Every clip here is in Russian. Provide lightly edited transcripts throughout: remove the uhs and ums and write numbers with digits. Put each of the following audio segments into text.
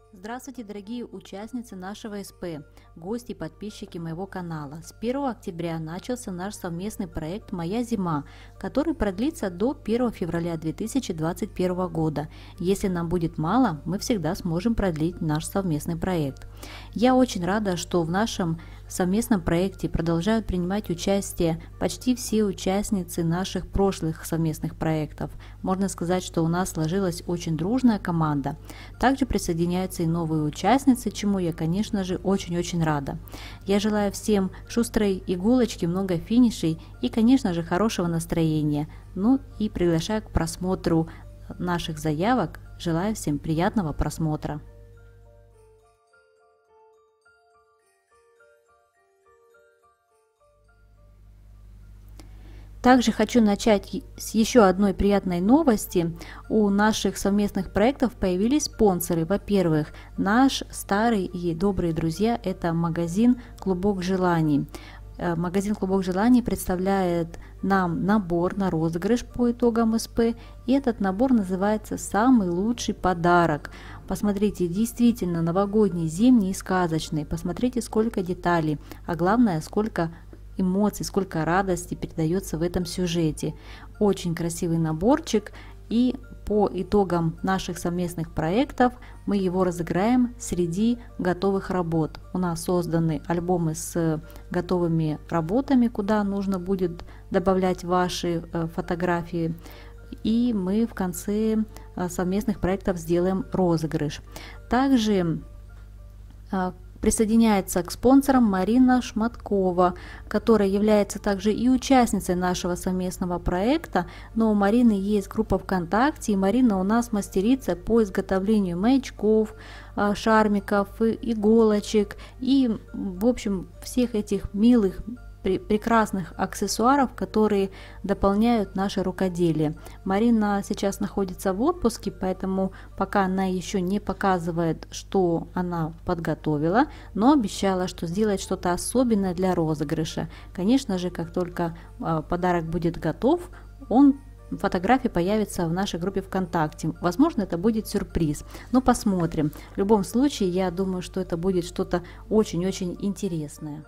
Здравствуйте, дорогие участницы нашего СП, гости и подписчики моего канала. С 1 октября начался наш совместный проект «Моя зима», который продлится до 1 февраля 2021 года. Если нам будет мало, мы всегда сможем продлить наш совместный проект. Я очень рада, что в нашем совместном проекте продолжают принимать участие почти все участницы наших прошлых совместных проектов. Можно сказать, что у нас сложилась очень дружная команда. Также присоединяются и новые участницы, чему я, конечно же, очень-очень рада. Я желаю всем шустрой иголочки, много финишей и, конечно же, хорошего настроения. Ну и приглашаю к просмотру наших заявок. Желаю всем приятного просмотра. Также хочу начать с еще одной приятной новости. У наших совместных проектов появились спонсоры. Во-первых, наш старый и добрый друзья – это магазин «Клубок желаний». Магазин «Клубок желаний» представляет нам набор на розыгрыш по итогам СП. И этот набор называется «Самый лучший подарок». Посмотрите, действительно новогодний, зимний и сказочный. Посмотрите, сколько деталей, а главное, сколько эмоций, сколько радости передается в этом сюжете. Очень красивый наборчик, и по итогам наших совместных проектов мы его разыграем среди готовых работ. У нас созданы альбомы с готовыми работами, куда нужно будет добавлять ваши фотографии, и мы в конце совместных проектов сделаем розыгрыш. Также присоединяется к спонсорам Марина Шматкова, которая является также и участницей нашего совместного проекта, но у Марины есть группа ВКонтакте, и Марина у нас мастерица по изготовлению маячков, шармиков, иголочек и, в общем, всех этих милых, прекрасных аксессуаров, которые дополняют наше рукоделие. Марина сейчас находится в отпуске, поэтому пока она еще не показывает, что она подготовила, но обещала, что сделает что-то особенное для розыгрыша. Конечно же, как только подарок будет готов, фотографии появятся в нашей группе ВКонтакте. Возможно, это будет сюрприз, но посмотрим. В любом случае, я думаю, что это будет что-то очень-очень интересное.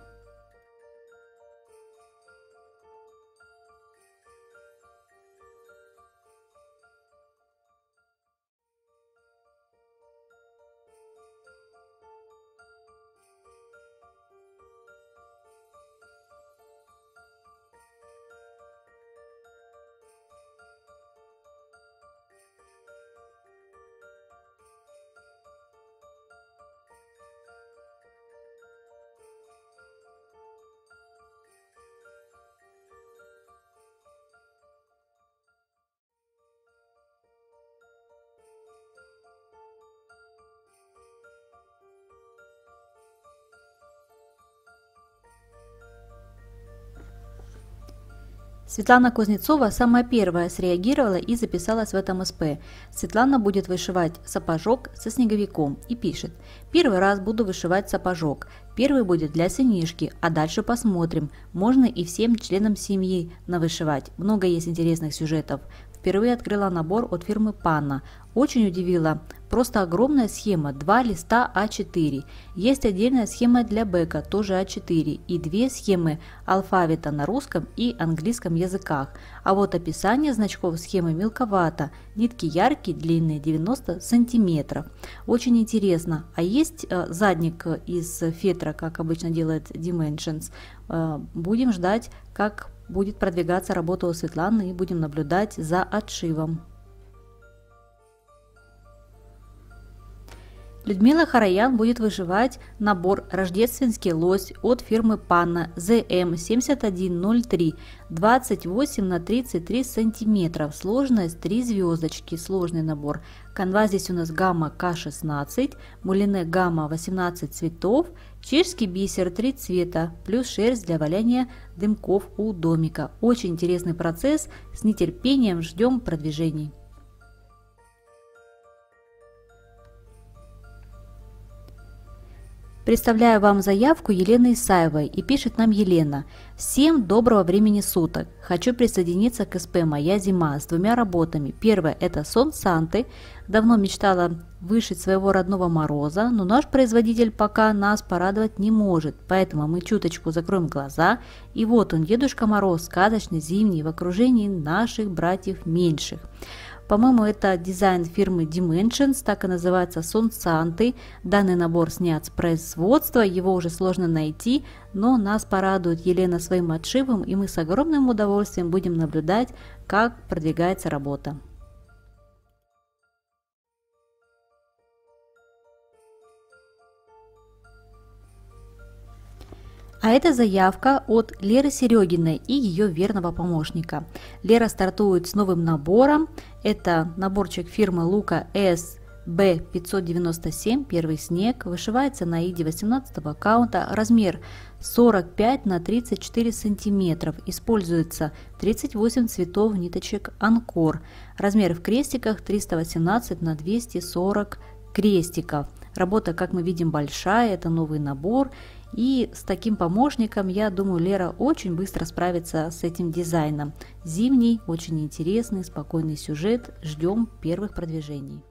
Светлана Кузнецова самая первая среагировала и записалась в этом СП. Светлана будет вышивать сапожок со снеговиком и пишет: «Первый раз буду вышивать сапожок. Первый будет для сынишки, а дальше посмотрим. Можно и всем членам семьи навышивать. Много есть интересных сюжетов. Впервые открыла набор от фирмы Панна. Очень удивила. Просто огромная схема, 2 листа А4. Есть отдельная схема для бэка, тоже А4, и 2 схемы алфавита на русском и английском языках. А вот описание значков схемы мелковато. Нитки яркие, длинные, 90 сантиметров. Очень интересно. А есть задник из фетра, как обычно делает Dimensions. Будем ждать, как будет продвигаться работа у Светланы, и будем наблюдать за отшивом». Людмила Хараян будет вышивать набор «Рождественский лось» от фирмы Панна ZM7103, 28 на 33 сантиметров, сложность 3 звездочки, сложный набор. Канва здесь у нас гамма К16, мулине гамма 18 цветов, чешский бисер 3 цвета, плюс шерсть для валяния дымков у домика. Очень интересный процесс, с нетерпением ждем продвижений. Представляю вам заявку Елены Исаевой, и пишет нам Елена: «Всем доброго времени суток! Хочу присоединиться к СП «Моя зима» с 2 работами. Первая – это сон Санты. Давно мечтала вышить своего родного Мороза, но наш производитель пока нас порадовать не может, поэтому мы чуточку закроем глаза, и вот он, Дедушка Мороз, сказочный, зимний, в окружении наших братьев меньших. По-моему, это дизайн фирмы Dimensions, так и называется Сон Санты. Данный набор снят с производства, его уже сложно найти, но нас порадует Елена своим отшивом, и мы с огромным удовольствием будем наблюдать, как продвигается работа. А это заявка от Леры Серегиной и ее верного помощника. Лера стартует с новым набором. Это наборчик фирмы Лука SB597, первый снег. Вышивается на аиде 18 аккаунта. Размер 45 на 34 сантиметров. Используется 38 цветов ниточек Анкор. Размер в крестиках 318 на 240 крестиков. Работа, как мы видим, большая. Это новый набор. И с таким помощником, я думаю, Лера очень быстро справится с этим дизайном. Зимний, очень интересный, спокойный сюжет. Ждем первых продвижений.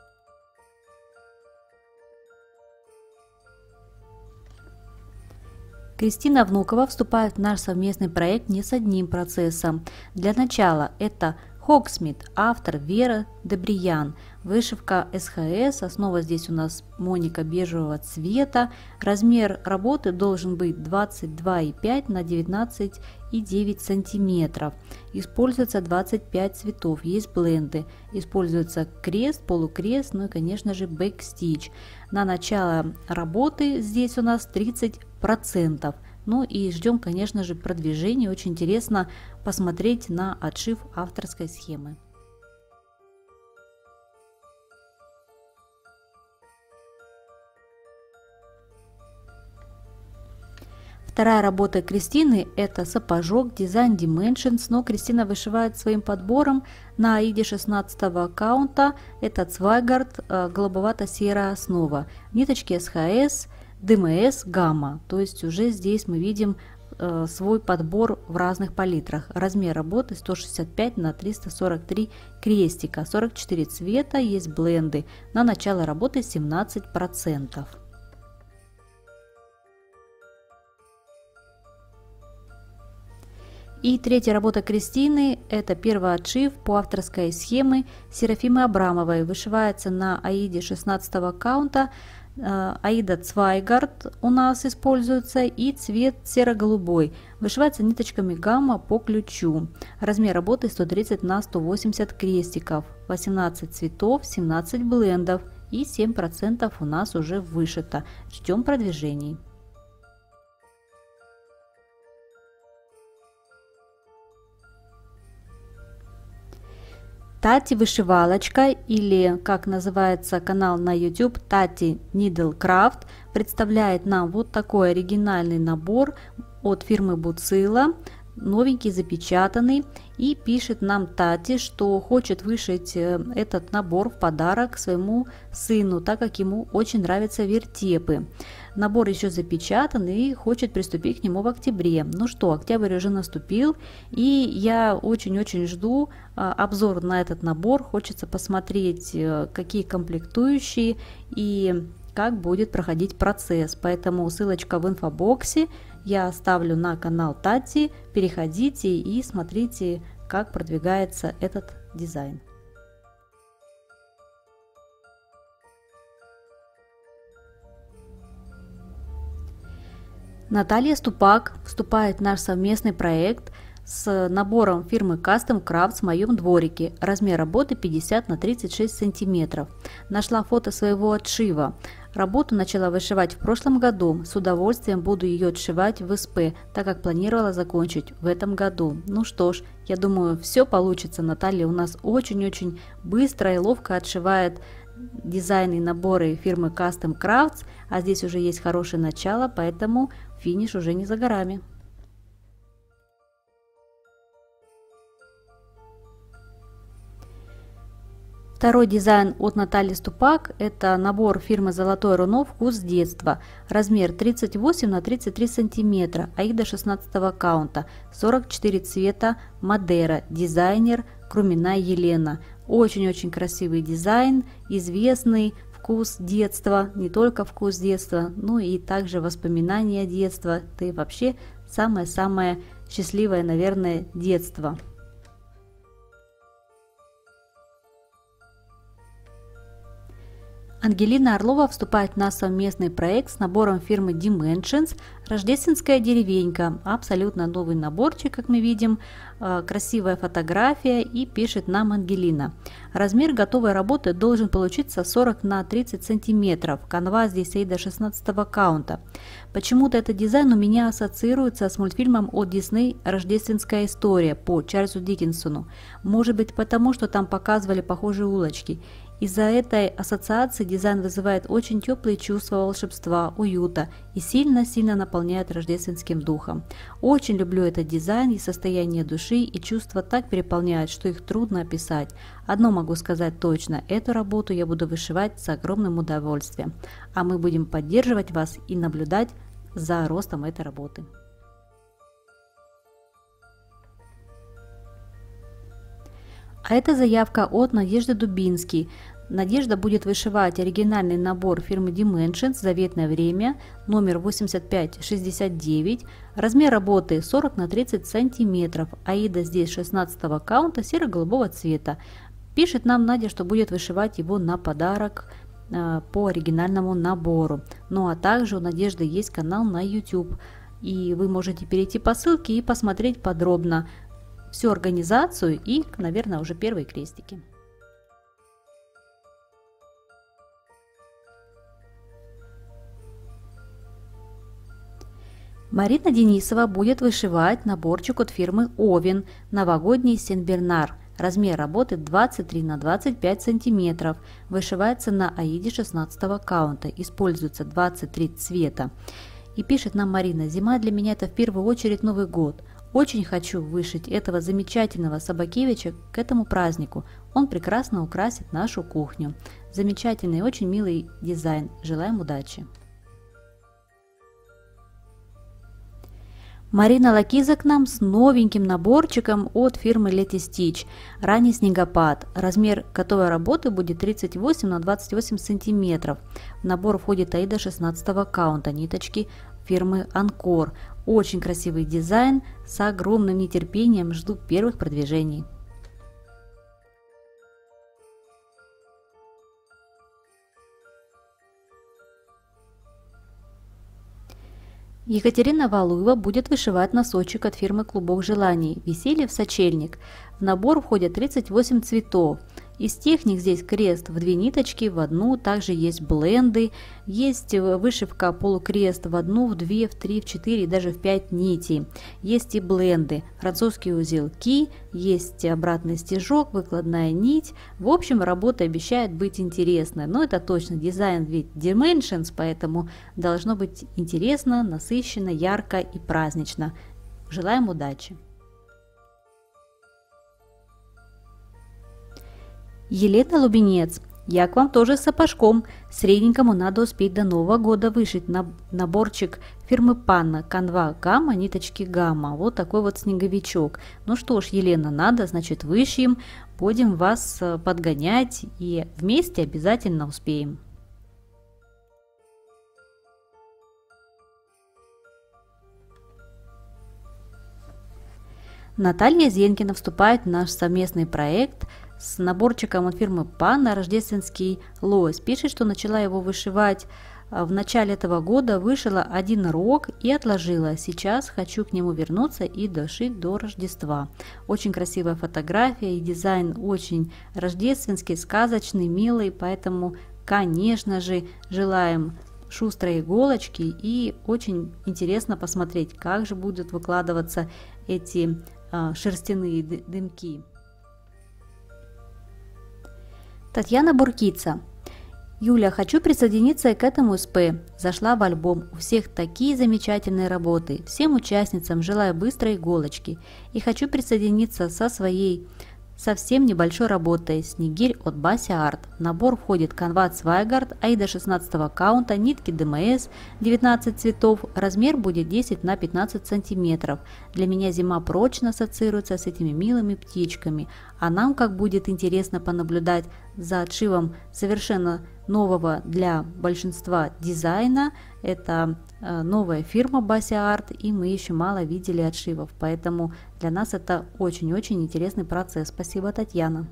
Кристина Внукова вступает в наш совместный проект не с одним процессом. Для начала это Хоксмит, автор Вера Дебриян. Вышивка СХС, основа здесь у нас Моника бежевого цвета. Размер работы должен быть 22,5 на 19,9 сантиметров. Используется 25 цветов, есть бленды. Используется крест, полукрест, ну и, конечно же, бэкстич. На начало работы здесь у нас 30%. Ну и ждем, конечно же, продвижения. Очень интересно посмотреть на отшив авторской схемы. Вторая работа Кристины – это сапожок, дизайн Dimensions, но Кристина вышивает своим подбором на аиде 16 аккаунта. Это Цвайгард, голубовато-серая основа, ниточки СХС, ДМС, гамма. То есть уже здесь мы видим свой подбор в разных палитрах. Размер работы 165 на 343 крестика, 44 цвета, есть бленды. На начало работы 17%. И третья работа Кристины – это первый отшив по авторской схеме Серафимы Абрамовой. Вышивается на аиде 16 аккаунта. Аида Цвайгард у нас используется и цвет серо-голубой. Вышивается ниточками гамма по ключу. Размер работы 130 на 180 крестиков. 18 цветов, 17 блендов и 7% у нас уже вышито. Ждем продвижений. Тати Вышивалочка, или как называется канал на YouTube, Тати Needlecraft, представляет нам вот такой оригинальный набор от фирмы Буцила, новенький, запечатанный, и пишет нам Тати, что хочет вышить этот набор в подарок своему сыну, так как ему очень нравятся вертепы. Набор еще запечатан и хочет приступить к нему в октябре. Ну что, октябрь уже наступил, и я очень-очень жду обзор на этот набор. Хочется посмотреть, какие комплектующие и как будет проходить процесс. Поэтому ссылочка в инфобоксе я оставлю на канал Тати. Переходите и смотрите, как продвигается этот дизайн. Наталья Ступак вступает в наш совместный проект с набором фирмы Custom Crafts в моем дворике. Размер работы 50 на 36 сантиметров. Нашла фото своего отшива. Работу начала вышивать в прошлом году. С удовольствием буду ее отшивать в СП, так как планировала закончить в этом году. Ну что ж, я думаю, все получится. Наталья у нас очень-очень быстро и ловко отшивает дизайны и наборы фирмы Custom Crafts, а здесь уже есть хорошее начало, поэтому финиш уже не за горами. Второй дизайн от Натальи Ступак – это набор фирмы Золотое Руно «Вкус детства». Размер 38 на 33 сантиметра, аида 16 аккаунта, 44 цвета, Мадера, дизайнер Крумина Елена. Очень-очень красивый дизайн, известный вкус детства, не только вкус детства, но и также воспоминания детства, да и вообще самое-самое счастливое, наверное, детство. Ангелина Орлова вступает в наш совместный проект с набором фирмы Dimensions «Рождественская деревенька». Абсолютно новый наборчик, как мы видим, красивая фотография, и пишет нам Ангелина. Размер готовой работы должен получиться 40 на 30 сантиметров. Канва здесь AIDA 16 каунта. Почему-то этот дизайн у меня ассоциируется с мультфильмом от Disney «Рождественская история» по Чарльзу Диккенсону. Может быть, потому что там показывали похожие улочки. Из-за этой ассоциации дизайн вызывает очень теплые чувства волшебства, уюта и сильно-сильно наполняет рождественским духом. Очень люблю этот дизайн, и состояние души и чувства так переполняют, что их трудно описать. Одно могу сказать точно: эту работу я буду вышивать с огромным удовольствием, а мы будем поддерживать вас и наблюдать за ростом этой работы. А это заявка от Надежды Дубинский. Надежда будет вышивать оригинальный набор фирмы Dimensions «Заветное время», номер 8569, размер работы 40 на 30 сантиметров, AIDA здесь 16 каунта, серо-голубого цвета. Пишет нам Надя, что будет вышивать его на подарок по оригинальному набору. Ну а также у Надежды есть канал на YouTube, и вы можете перейти по ссылке и посмотреть подробно всю организацию и, наверное, уже первые крестики. Марина Денисова будет вышивать наборчик от фирмы Овен «Новогодний Сен-Бернар». Размер работы 23 на 25 сантиметров. Вышивается на AIDA 16 каунта. Используется 23 цвета. И пишет нам Марина: «Зима для меня — это в первую очередь Новый год. Очень хочу вышить этого замечательного Собакевича к этому празднику. Он прекрасно украсит нашу кухню». Замечательный, очень милый дизайн. Желаем удачи. Марина Лакиза к нам с новеньким наборчиком от фирмы Leti Stitch «Ранний снегопад». Размер готовой работы будет 38 на 28 сантиметров. В набор входит AIDA 16 каунта, ниточки фирмы Анкор. Очень красивый дизайн, с огромным нетерпением жду первых продвижений. Екатерина Валуева будет вышивать носочек от фирмы Клубок Желаний «Веселье в сочельник». В набор входят 38 цветов. Из техник здесь крест в 2 ниточки, в одну, также есть бленды, есть вышивка полукрест в 1, в 2, в 3, в 4 и даже в 5 нитей. Есть и бленды, французские узелки, есть обратный стежок, выкладная нить. В общем, работа обещает быть интересной, но это точно дизайн ведь Dimensions, поэтому должно быть интересно, насыщенно, ярко и празднично. Желаем удачи! Елена Лубенец: «Я к вам тоже с сапожком. Средненькому надо успеть до Нового года вышить наборчик фирмы Панна, канва гамма, ниточки гамма». Вот такой вот снеговичок. Ну что ж, Елена, надо, значит, вышьем, будем вас подгонять и вместе обязательно успеем. Наталья Зенкина вступает в наш совместный проект с наборчиком от фирмы Панна «Рождественский лось». Пишет, что начала его вышивать в начале этого года, вышила один рог и отложила. Сейчас хочу к нему вернуться и дошить до Рождества. Очень красивая фотография, и дизайн очень рождественский, сказочный, милый, поэтому, конечно же, желаем шустрой иголочки, и очень интересно посмотреть, как же будут выкладываться эти шерстяные дымки. Татьяна Буркица: «Юля, хочу присоединиться к этому СП. Зашла в альбом. У всех такие замечательные работы. Всем участницам желаю быстрой иголочки. И хочу присоединиться со своей совсем небольшой работой «Снегирь» от Basi Art. В набор входит канва Zweigart, AIDA 16 каунта, нитки ДМС 19 цветов. Размер будет 10 на 15 сантиметров. Для меня зима прочно ассоциируется с этими милыми птичками. А нам как будет интересно понаблюдать за отшивом совершенно нового для большинства дизайна. Это новая фирма Basia Art, и мы еще мало видели отшивов, поэтому для нас это очень-очень интересный процесс. Спасибо, Татьяна.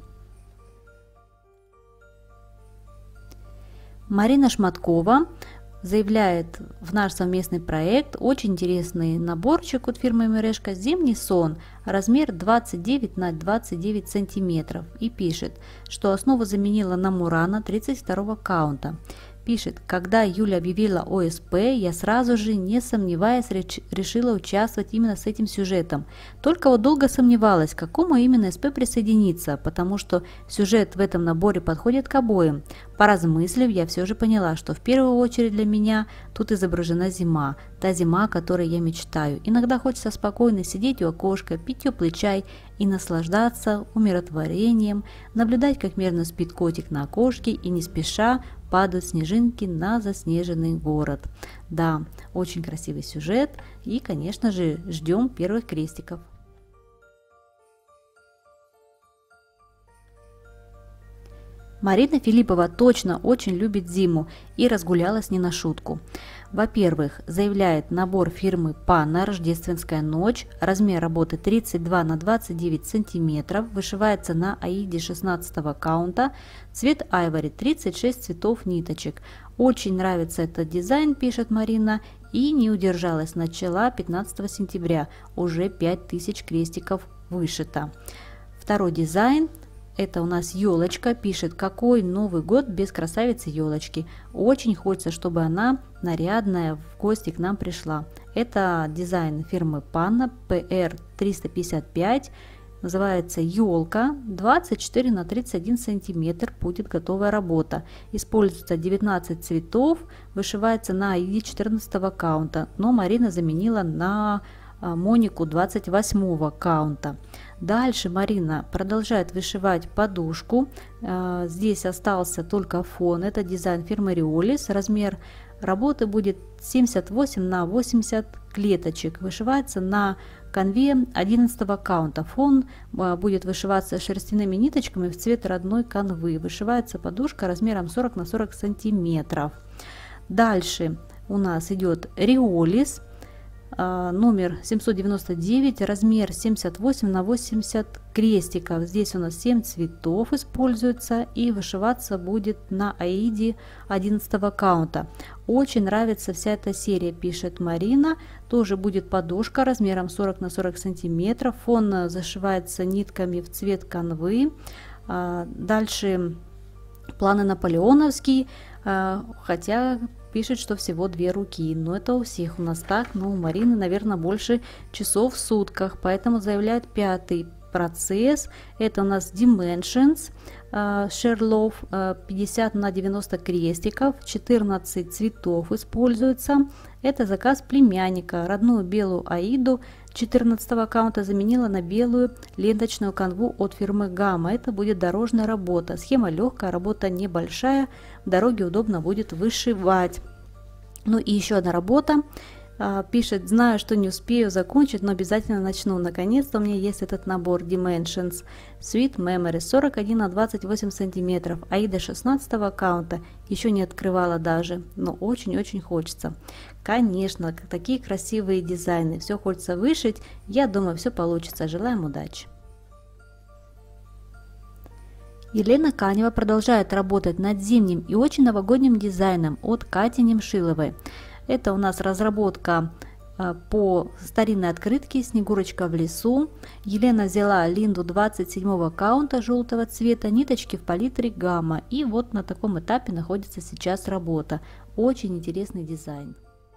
Марина Шматкова заявляет в наш совместный проект очень интересный наборчик от фирмы Мережка «Зимний сон», размер 29 на 29 сантиметров, и пишет, что основу заменила на Мурана 32 каунта. Пишет: когда Юля объявила ОСП, я сразу же, не сомневаясь, решила участвовать именно с этим сюжетом. Только вот долго сомневалась, к какому именно СП присоединиться, потому что сюжет в этом наборе подходит к обоим. Поразмыслив, я все же поняла, что в первую очередь для меня тут изображена зима, та зима, о которой я мечтаю. Иногда хочется спокойно сидеть у окошка, пить теплый чай и наслаждаться умиротворением, наблюдать, как мерно спит котик на окошке, и не спеша падают снежинки на заснеженный город. Да, очень красивый сюжет, и, конечно же, ждем первых крестиков. Марина Филиппова точно очень любит зиму и разгулялась не на шутку. Во-первых, заявляет набор фирмы Panna «Рождественская ночь», размер работы 32 на 29 сантиметров, вышивается на аиде 16 каунта, цвет айвори, 36 цветов ниточек. Очень нравится этот дизайн, пишет Марина, и не удержалась, начала 15 сентября, уже 5000 крестиков вышито. Второй дизайн. Это у нас елочка, пишет: какой Новый год без красавицы елочки. Очень хочется, чтобы она нарядная в гости к нам пришла. Это дизайн фирмы Panna PR 355, называется елка, 24 на 31 сантиметр будет готовая работа. Используется 19 цветов, вышивается на аиде 14 каунта, но Марина заменила на Монику 28 каунта. Дальше Марина продолжает вышивать подушку. Здесь остался только фон. Это дизайн фирмы Риолис. Размер работы будет 78 на 80 клеточек. Вышивается на канве 11 каунта. Фон будет вышиваться шерстяными ниточками в цвет родной канвы. Вышивается подушка размером 40 на 40 сантиметров. Дальше у нас идет Риолис. Номер 799, размер 78 на 80 крестиков. Здесь у нас 7 цветов используется, и вышиваться будет на аиде 11 каунта. Очень нравится вся эта серия, пишет Марина. Тоже будет подушка размером 40 на 40 сантиметров. Фон зашивается нитками в цвет канвы. Дальше планы наполеоновские, хотя пишет, что всего 2 руки, но это у всех у нас так, но у Марины, наверное, больше часов в сутках, поэтому заявляет 5-й процесс. Это у нас Dimensions, Шерлов, 50 на 90 крестиков, 14 цветов используется. Это заказ племянника. Родную белую аиду 14 аккаунта заменила на белую ленточную канву от фирмы Гамма. Это будет дорожная работа. Схема легкая, работа небольшая, в дороге удобно будет вышивать. Ну и еще одна работа. Пишет: знаю, что не успею закончить, но обязательно начну. Наконец-то у меня есть этот набор Dimensions Sweet Memories 41 на 28 сантиметров, аида 16 аккаунта. Еще не открывала даже, но очень-очень хочется. Конечно, такие красивые дизайны, все хочется вышить. Я думаю, все получится. Желаем удачи. Елена Канева продолжает работать над зимним и очень новогодним дизайном от Кати Немшиловой. Это у нас разработка по старинной открытке «Снегурочка в лесу». Елена взяла линду 27 аккаунта желтого цвета, ниточки в палитре Гамма. И вот на таком этапе находится сейчас работа. Очень интересный дизайн.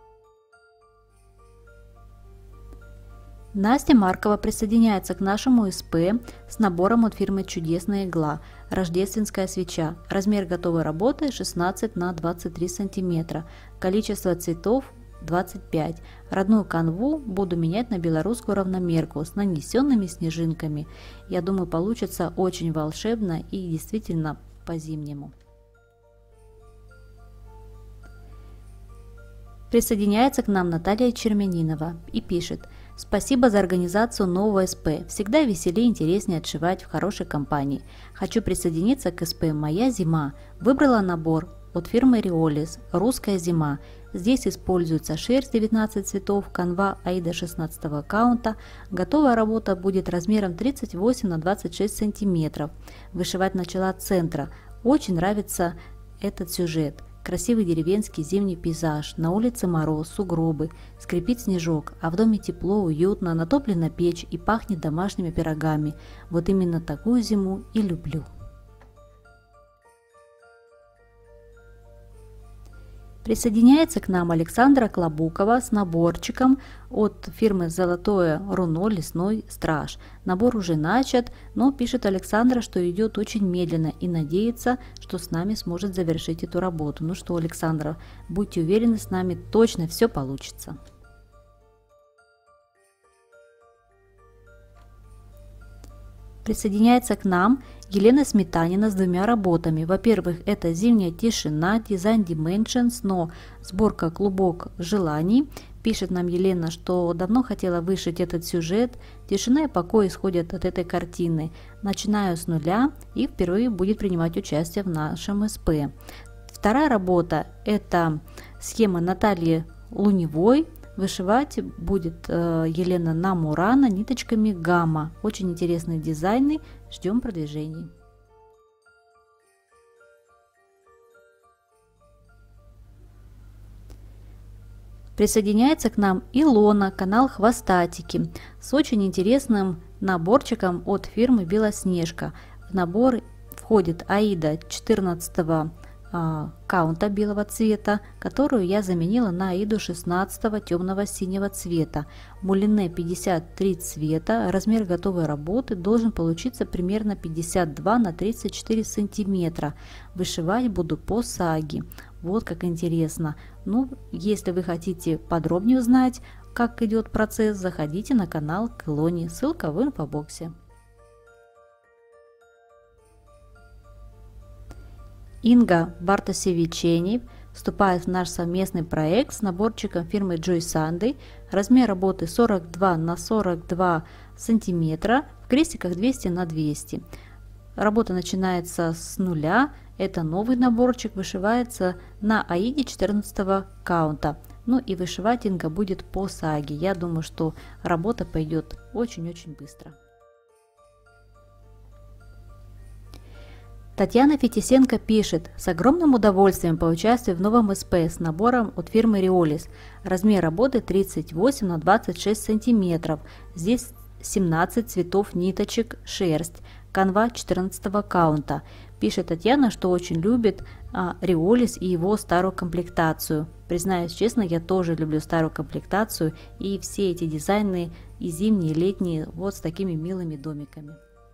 Настя Маркова присоединяется к нашему СП с набором от фирмы «Чудесная игла». Рождественская свеча. Размер готовой работы 16 на 23 сантиметра. Количество цветов 25. Родную канву буду менять на белорусскую равномерку с нанесенными снежинками. Я думаю, получится очень волшебно и действительно по-зимнему. Присоединяется к нам Наталья Чермянинова и пишет: Спасибо за организацию нового СП. Всегда веселее и интереснее отшивать в хорошей компании. Хочу присоединиться к СП «Моя зима». Выбрала набор от фирмы Riolis «Русская зима». Здесь используется шерсть 19 цветов, канва Аида 16 каунта. Готовая работа будет размером 38 на 26 сантиметров. Вышивать начала от центра. Очень нравится этот сюжет. Красивый деревенский зимний пейзаж, на улице мороз, сугробы, скрипит снежок, а в доме тепло, уютно, натоплена печь и пахнет домашними пирогами. Вот именно такую зиму и люблю. Присоединяется к нам Александра Клобукова с наборчиком от фирмы «Золотое руно. Лесной страж». Набор уже начат, но пишет Александра, что идет очень медленно и надеется, что с нами сможет завершить эту работу. Ну что, Александра, будьте уверены, с нами точно все получится. Присоединяется к нам Елена Сметанина с двумя работами. Во-первых, это «Зимняя тишина», дизайн Dimensions, но сборка «Клубок желаний». Пишет нам Елена, что давно хотела вышить этот сюжет. Тишина и покой исходят от этой картины. Начинаю с нуля и впервые будет принимать участие в нашем СП. Вторая работа – это схема Натальи Луневой. Вышивать будет Елена на Мурана ниточками гамма. Очень интересные дизайны. Ждем продвижений. Присоединяется к нам Илона, канал Хвостатики, с очень интересным наборчиком от фирмы Белоснежка. В набор входит Аида 14 каунта белого цвета, которую я заменила на Аиду 16 темного синего цвета. Мулине 53 цвета, размер готовой работы должен получиться примерно 52 на 34 сантиметра. Вышивать буду по саге. Вот как интересно. Ну, если вы хотите подробнее узнать, как идет процесс, заходите на канал к Илоне, ссылка в инфобоксе. Инга Бартосевичени вступает в наш совместный проект с наборчиком фирмы Joy Sunday. Размер работы 42 на 42 сантиметра, в крестиках 200 на 200. Работа начинается с нуля. Это новый наборчик, вышивается на Аиде 14 каунта. Ну и вышивать Инга будет по саге. Я думаю, что работа пойдет очень-очень быстро. Татьяна Фетисенко пишет: с огромным удовольствием поучаствую в новом СП с набором от фирмы Riolis. Размер работы 38 на 26 сантиметров. Здесь 17 цветов ниточек, шерсть. Канва 14 каунта. Пишет Татьяна, что очень любит Riolis и его старую комплектацию. Признаюсь честно, я тоже люблю старую комплектацию и все эти дизайны и зимние, и летние, вот с такими милыми домиками.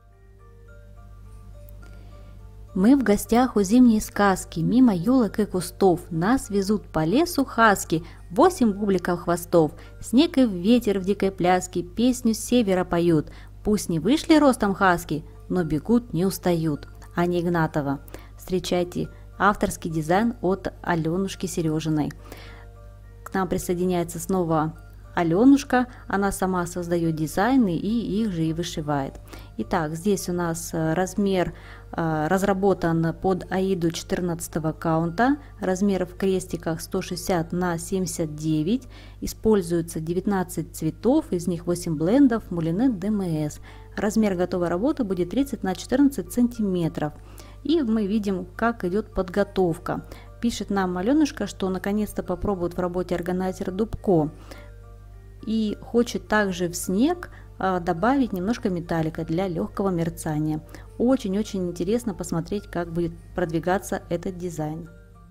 Мы в гостях у зимней сказки, мимо елок и кустов. Нас везут по лесу хаски, 8 бубликов хвостов. Снег и ветер в дикой пляске песню с севера поют. Пусть не вышли ростом хаски, но бегут, не устают. Аня Игнатова. Встречайте авторский дизайн от Аленушки Сережиной. К нам присоединяется снова Аленушка, она сама создает дизайны и их же и вышивает. Итак, здесь у нас размер разработан под Аиду 14 каунта, размер в крестиках 160 на 79, используется 19 цветов, из них 8 блендов Мулине ДМС. Размер готовой работы будет 30 на 14 сантиметров. И мы видим, как идет подготовка. Пишет нам Аленушка, что наконец-то попробует в работе органайзер Дубко. И хочет также в снег добавить немножко металлика для легкого мерцания. Очень-очень интересно посмотреть, как будет продвигаться этот дизайн.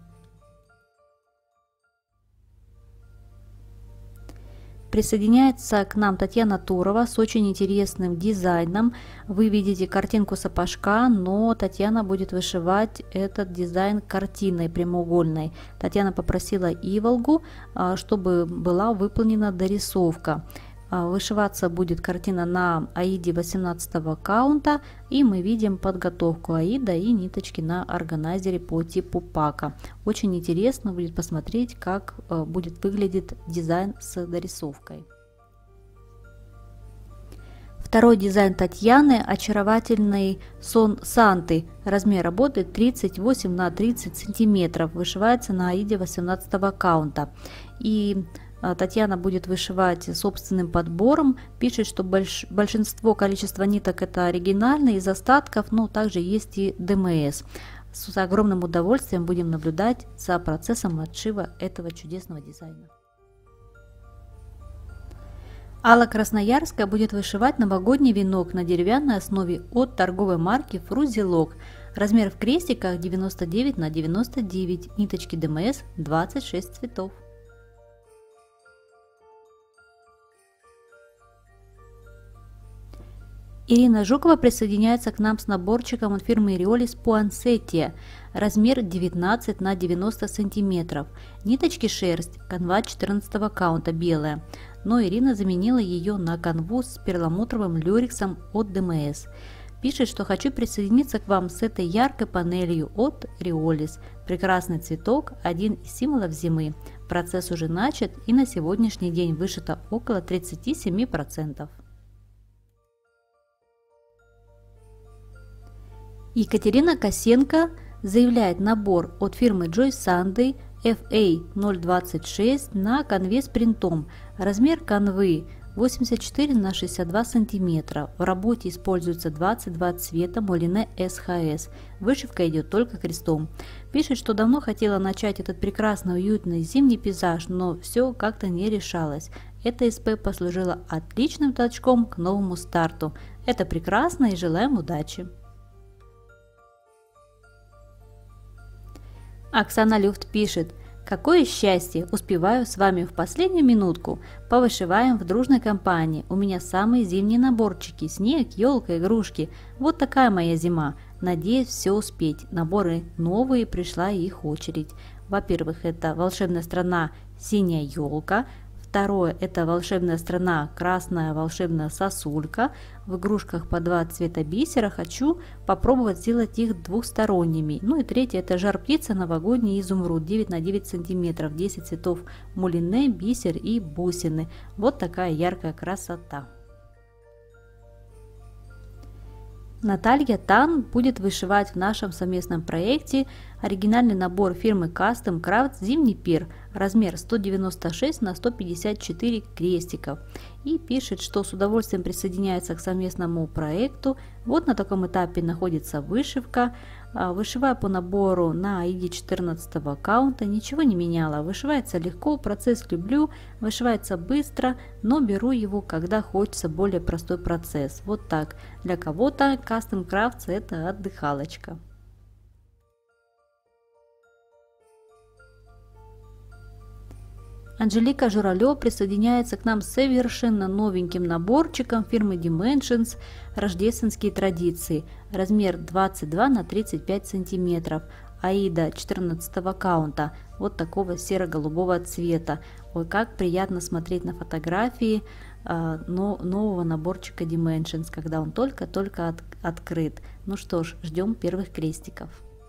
Присоединяется к нам Татьяна Турова с очень интересным дизайном. Вы видите картинку сапожка, но Татьяна будет вышивать этот дизайн картиной прямоугольной. Татьяна попросила иволгу, чтобы была выполнена дорисовка. Вышиваться будет картина на Аиде 18 каунта, и мы видим подготовку Аида и ниточки на органайзере по типу пака. Очень интересно будет посмотреть, как будет выглядеть дизайн с дорисовкой. Второй дизайн Татьяны, очаровательный сон Санты. Размер работы 38 на 30 сантиметров. Вышивается на Аиде 18 аккаунта. И Татьяна будет вышивать собственным подбором. Пишет, что большинство количества ниток это оригинальные из остатков, но также есть и ДМС. С огромным удовольствием будем наблюдать за процессом отшива этого чудесного дизайна. Алла Красноярская будет вышивать новогодний венок на деревянной основе от торговой марки Фрузелок. Размер в крестиках 99 на 99, ниточки ДМС 26 цветов. Ирина Жукова присоединяется к нам с наборчиком от фирмы Рiolis Poinsettia. Размер 19 на 90 сантиметров. Ниточки шерсть, канва 14 аккаунта белая. Но Ирина заменила ее на канву с перламутровым люрексом от ДМС. Пишет, что хочу присоединиться к вам с этой яркой панелью от Riolis. Прекрасный цветок, один из символов зимы. Процесс уже начат и на сегодняшний день вышито около 37%. Екатерина Косенко заявляет набор от фирмы Joy Sunday FA026 на конве с принтом. Размер канвы 84 на 62 сантиметра. В работе используется 22 цвета Moliné SHS. Вышивка идет только крестом. Пишет, что давно хотела начать этот прекрасный уютный зимний пейзаж, но все как-то не решалось. Эта СП послужила отличным толчком к новому старту. Это прекрасно и желаем удачи! Оксана Люфт пишет: какое счастье, успеваю с вами в последнюю минутку, повышиваем в дружной компании, у меня самые зимние наборчики, снег, елка, игрушки, вот такая моя зима, надеюсь все успеть, наборы новые, пришла их очередь. Во-первых, это волшебная страна синяя елка. Второе – это волшебная страна красная волшебная сосулька. В игрушках по 2 цвета бисера. Хочу попробовать сделать их двухсторонними. Ну и третье – это жар птица новогодний изумруд 9 на 9 сантиметров. 10 цветов мулине, бисер и бусины. Вот такая яркая красота. Наталья Тан будет вышивать в нашем совместном проекте оригинальный набор фирмы Custom Craft «Зимний пир», размер 196 на 154 крестиков. И пишет, что с удовольствием присоединяется к совместному проекту. Вот на таком этапе находится вышивка. Вышиваю по набору на ID 14 аккаунта, ничего не меняла. Вышивается легко, процесс люблю, вышивается быстро, но беру его, когда хочется более простой процесс. Вот так. Для кого-то Custom Crafts это отдыхалочка. Анжелика Журавлева присоединяется к нам с совершенно новеньким наборчиком фирмы Dimensions «Рождественские традиции». Размер 22 на 35 сантиметров. Аида 14 аккаунта. Вот такого серо-голубого цвета. Ой, как приятно смотреть на фотографии нового наборчика Dimensions, когда он только-только открыт. Ну что ж, ждем первых крестиков.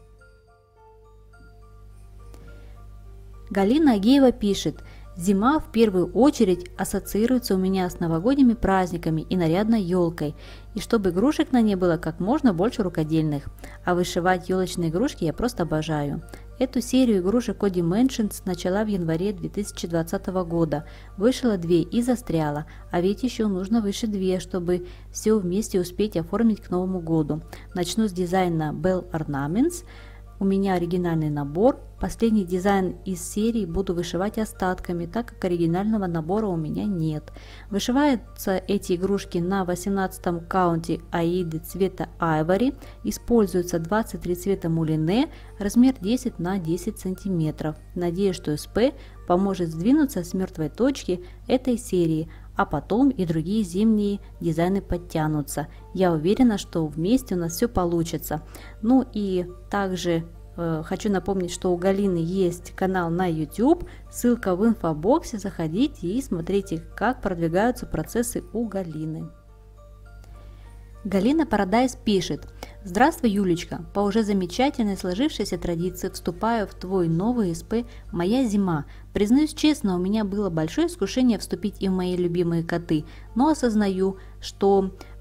Галина Агеева пишет: зима в первую очередь ассоциируется у меня с новогодними праздниками и нарядной елкой, и чтобы игрушек на ней было как можно больше рукодельных. А вышивать елочные игрушки я просто обожаю. Эту серию игрушек от Dimensions начала в январе 2020 года. Вышила 2 и застряла, а ведь еще нужно вышить 2, чтобы все вместе успеть оформить к Новому году. Начну с дизайна Bell Ornaments. У меня оригинальный набор. Последний дизайн из серии буду вышивать остатками, так как оригинального набора у меня нет. Вышиваются эти игрушки на 18 аккаунте Аиды цвета Ivory. Используется 23 цвета мулине, размер 10 на 10 сантиметров. Надеюсь, что СП поможет сдвинуться с мертвой точки этой серии, а потом и другие зимние дизайны подтянутся. Я уверена, что вместе у нас все получится. Ну и также хочу напомнить, что у Галины есть канал на YouTube, ссылка в инфобоксе, заходите и смотрите, как продвигаются процессы у Галины. Галина Парадайс пишет: здравствуй, Юлечка, по уже замечательной сложившейся традиции вступаю в твой новый СП «Моя зима». Признаюсь честно, у меня было большое искушение вступить и в мои любимые коты, но осознаю, что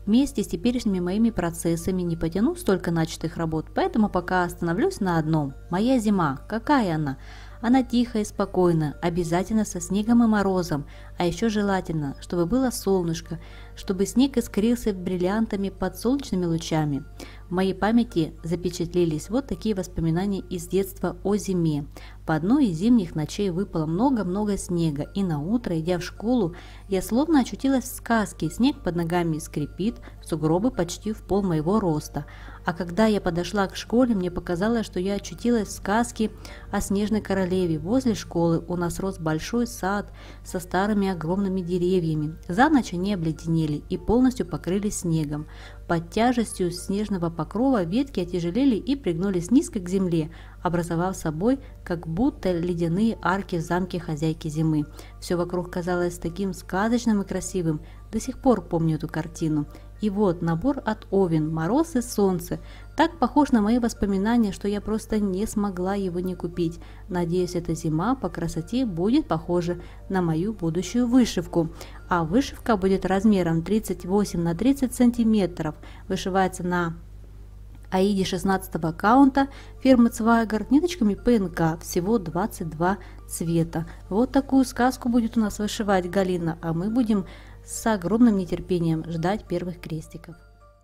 вместе с теперешними моими процессами не потяну столько начатых работ, поэтому пока остановлюсь на одном. Моя зима. Какая она? Она тихая и спокойная, обязательно со снегом и морозом, а еще желательно, чтобы было солнышко, чтобы снег искрился бриллиантами под солнечными лучами. В моей памяти запечатлелись вот такие воспоминания из детства о зиме. По одной из зимних ночей выпало много-много снега, и на утро, идя в школу, я словно очутилась в сказке. Снег под ногами скрипит, сугробы почти в пол моего роста. А когда я подошла к школе, мне показалось, что я очутилась в сказке о снежной королеве. Возле школы у нас рос большой сад со старыми огромными деревьями. За ночь они обледенели и полностью покрылись снегом. Под тяжестью снежного покрова ветки отяжелели и пригнулись низко к земле, образовав собой как будто ледяные арки в замке хозяйки зимы. Все вокруг казалось таким сказочным и красивым. До сих пор помню эту картину. И вот набор от Овен «Мороз и солнце» так похож на мои воспоминания, что я просто не смогла его не купить. Надеюсь, эта зима по красоте будет похожа на мою будущую вышивку. А вышивка будет размером 38 на 30 сантиметров. Вышивается на аиде 16 каунта фирмы Цвайгар ниточками ПНК, всего 22 цвета. Вот такую сказку будет у нас вышивать Галина, а мы будем с огромным нетерпением ждать первых крестиков.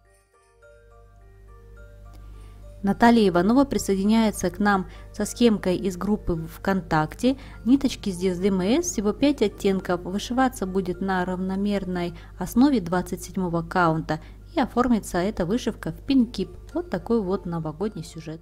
Наталья Иванова присоединяется к нам со схемкой из группы ВКонтакте. Ниточки здесь ДМС, всего 5 оттенков. Вышиваться будет на равномерной основе 27 каунта. И оформится эта вышивка в пинкип. Вот такой вот новогодний сюжет.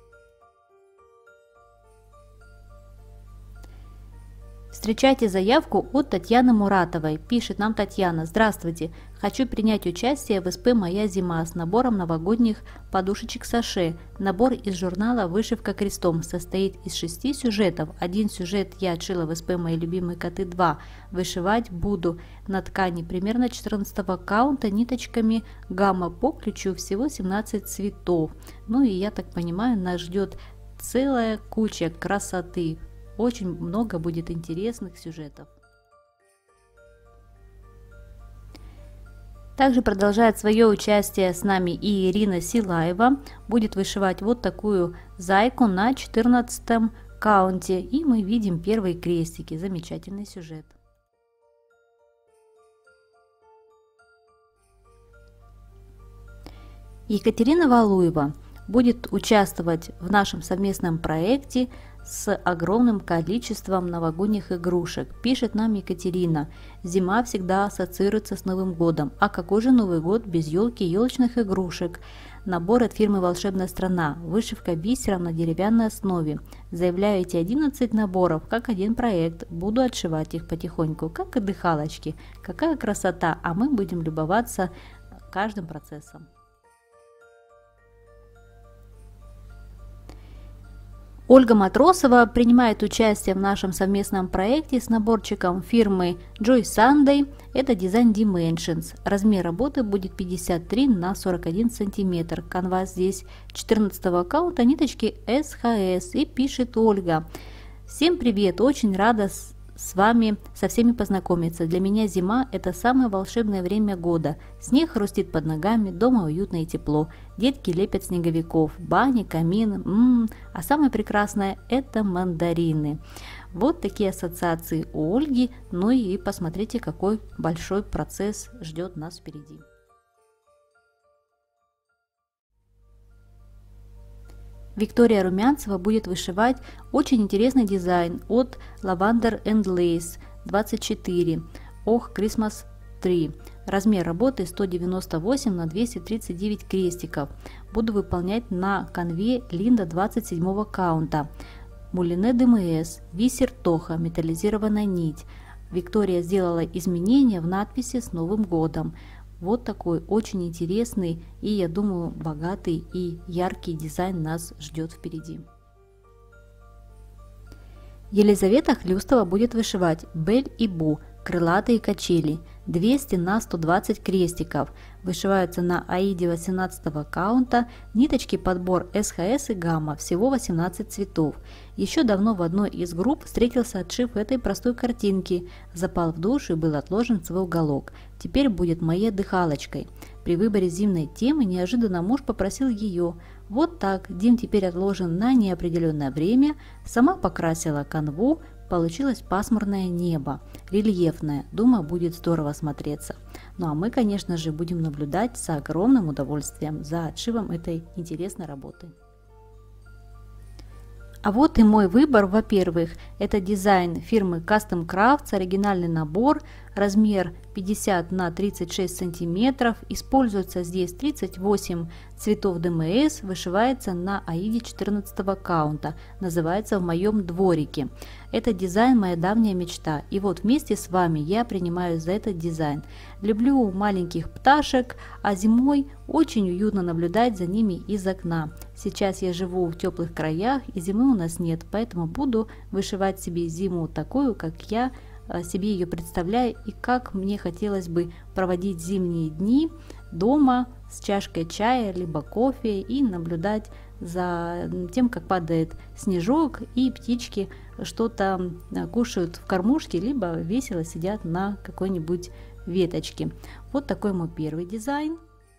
Встречайте заявку от Татьяны Муратовой. Пишет нам Татьяна: здравствуйте, хочу принять участие в СП «Моя зима» с набором новогодних подушечек саше. Набор из журнала «Вышивка крестом» состоит из 6 сюжетов. Один сюжет я отшила в СП «Мои любимые коты 2». Вышивать буду на ткани примерно 14 каунта ниточками гамма по ключу, всего 17 цветов. Ну и я так понимаю, нас ждет целая куча красоты. Очень много будет интересных сюжетов. Также продолжает свое участие с нами и Ирина Силаева. Будет вышивать вот такую зайку на 14 каунте. И мы видим первые крестики. Замечательный сюжет. Екатерина Валуева будет участвовать в нашем совместном проекте с огромным количеством новогодних игрушек. Пишет нам Екатерина: зима всегда ассоциируется с Новым годом. А какой же Новый год без елки и елочных игрушек? Набор от фирмы «Волшебная страна». Вышивка бисером на деревянной основе. Заявляю эти 11 наборов как один проект. Буду отшивать их потихоньку, как и дыхалочки. Какая красота! А мы будем любоваться каждым процессом. Ольга Матросова принимает участие в нашем совместном проекте с наборчиком фирмы Joy Sunday. Это дизайн Dimensions. Размер работы будет 53 на 41 сантиметр. Канвас здесь 14 каунта, ниточки СХС. И пишет Ольга: всем привет, очень рада с вами со всеми познакомиться. Для меня зима – это самое волшебное время года. Снег хрустит под ногами, дома уютно и тепло. Детки лепят снеговиков, баня, камин. А самое прекрасное – это мандарины. Вот такие ассоциации у Ольги. Ну и посмотрите, какой большой процесс ждет нас впереди. Виктория Румянцева будет вышивать очень интересный дизайн от Lavender and Lace 24 Oh Christmas Tree. Размер работы 198 на 239 крестиков. Буду выполнять на канве Линда 27 каунта. Мулине ДМС, бисер Тоха, металлизированная нить. Виктория сделала изменения в надписи «С Новым годом». Вот такой очень интересный и, я думаю, богатый и яркий дизайн нас ждет впереди. Елизавета Хлюстова будет вышивать Бель и Бу, крылатые качели, 200 на 120 крестиков. Вышиваются на аиде 18 каунта, ниточки подбор СХС и гамма, всего 18 цветов. Еще давно в одной из групп встретился отшив этой простой картинки, запал в душу и был отложен в свой уголок. Теперь будет моей дыхалочкой. При выборе зимней темы неожиданно муж попросил ее. Вот так, Дим теперь отложен на неопределенное время, сама покрасила канву, получилось пасмурное небо, рельефное, думаю, будет здорово смотреться. Ну а мы, конечно же, будем наблюдать с огромным удовольствием за отшивом этой интересной работы. А вот и мой выбор. Во-первых, это дизайн фирмы Custom Crafts, оригинальный набор, размер 50 на 36 сантиметров. Используется здесь 38 цветов ДМС, вышивается на аиде 14 каунта, называется «В моем дворике». Это дизайн моя давняя мечта, и вот вместе с вами я принимаюсь за этот дизайн. Люблю маленьких пташек, а зимой очень уютно наблюдать за ними из окна. Сейчас я живу в теплых краях, и зимы у нас нет, поэтому буду вышивать себе зиму такую, как я себе ее представляю, и как мне хотелось бы проводить зимние дни дома с чашкой чая либо кофе и наблюдать за тем, как падает снежок, и птички что-то кушают в кормушке, либо весело сидят на какой-нибудь веточке. Вот такой мой первый дизайн.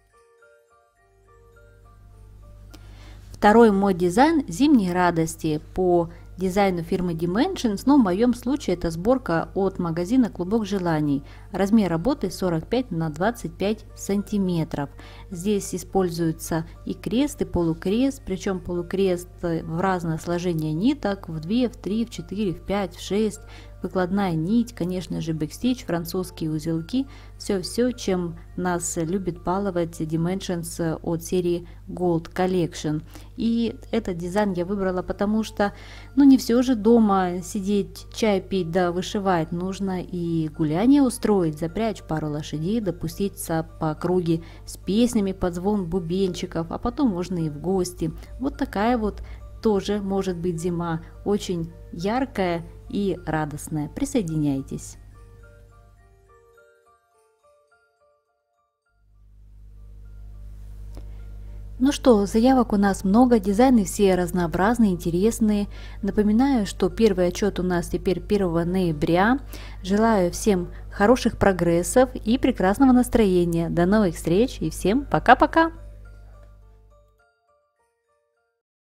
Второй мой дизайн «Зимние радости» по дизайну фирмы Dimensions, но в моем случае это сборка от магазина «Клубок желаний». Размер работы 45 на 25 сантиметров. Здесь используется и крест, и полукрест, причем полукрест в разное сложение ниток, в 2, в 3, в 4, в 5, в 6. Выкладная нить, конечно же, бэкстич, французские узелки, все, чем нас любит баловать Dimensions от серии Gold Collection. И этот дизайн я выбрала, потому что, не все же дома сидеть, чай пить да вышивать, нужно и гуляние устроить, запрячь пару лошадей, допуститься по округе с песнями под звон бубенчиков, а потом можно и в гости. Вот такая вот тоже может быть зима, очень яркая и радостная. Присоединяйтесь. Ну что, заявок у нас много, дизайны все разнообразные, интересные. Напоминаю, что первый отчет у нас теперь 1 ноября. Желаю всем хороших прогрессов и прекрасного настроения. До новых встреч и всем пока-пока!